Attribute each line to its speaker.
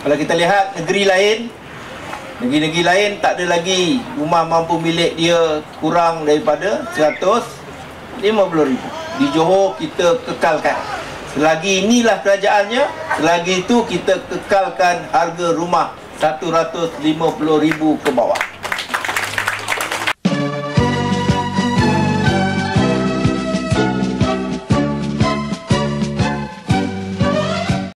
Speaker 1: Kalau kita lihat negeri-negeri lain tak ada lagi rumah mampu milik dia kurang daripada 150,000. Di Johor kita kekalkan. Selagi inilah kerajaannya, selagi itu kita kekalkan harga rumah 150,000 ke bawah.